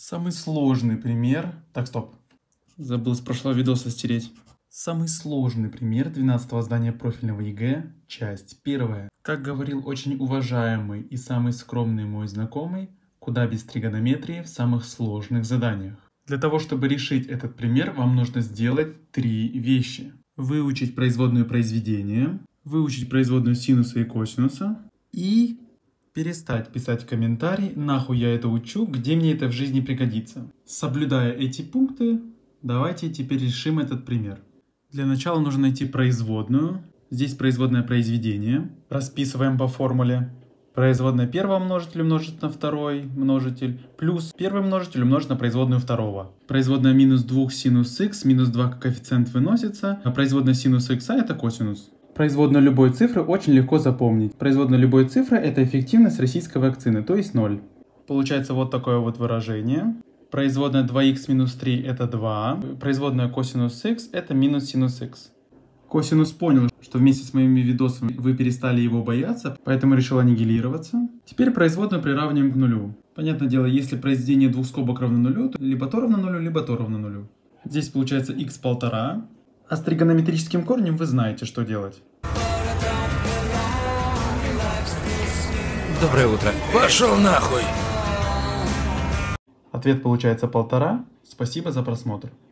Самый сложный пример... Так, стоп. Забыл с прошлого видоса стереть. Самый сложный пример 12-го задания профильного ЕГЭ, часть 1. Как говорил очень уважаемый и самый скромный мой знакомый, куда без тригонометрии в самых сложных заданиях. Для того, чтобы решить этот пример, вам нужно сделать 3 вещи. Выучить производную произведения, выучить производную синуса и косинуса и перестать писать комментарий, нахуй я это учу, где мне это в жизни пригодится. Соблюдая эти пункты, давайте теперь решим этот пример. Для начала нужно найти производную. Здесь производное произведение. Расписываем по формуле. Производная первого множителя умножить на второй множитель, плюс первый множитель умножить на производную второго. Производная минус 2 синус х, минус 2 как коэффициент выносится, а производная синуса х это косинус. Производную любой цифры очень легко запомнить. Производная любой цифры это эффективность российской вакцины, то есть 0. Получается вот такое вот выражение. Производная 2х минус 3 это 2. Производная косинус х это минус синус х. Косинус понял, что вместе с моими видосами вы перестали его бояться, поэтому решил аннигилироваться. Теперь производную приравниваем к нулю. Понятное дело, если произведение двух скобок равно нулю, то либо то равно нулю, либо то равно нулю. Здесь получается х 1,5. А с тригонометрическим корнем вы знаете, что делать. Доброе утро. Пошел нахуй! Ответ получается 1,5. Спасибо за просмотр.